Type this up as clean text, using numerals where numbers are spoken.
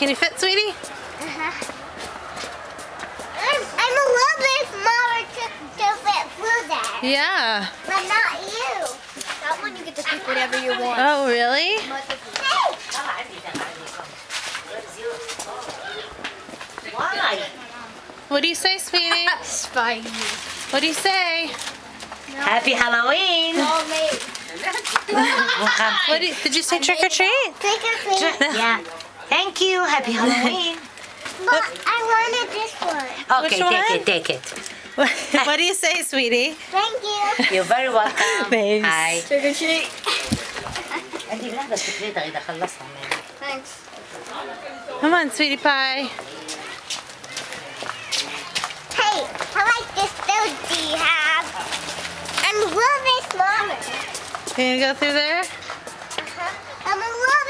Can you fit, sweetie? I'm a little bit smaller to fit through that. Yeah. But not you. That one you get to pick whatever you want. Oh, really? Hey! Why? What do you say, sweetie? Spidey. What do you say? Happy Halloween! Did you say trick or treat? Trick or treat. Yeah. Thank you. Happy Halloween. But I wanted this one. Okay, Which one? take it. What do you say, sweetie? Thank you. You're very welcome. Thanks. Hi. Trick or treat. Thanks. Come on, sweetie pie. Hey, how like this build do you have? I'm a little bit smaller. Can you go through there? I'm a little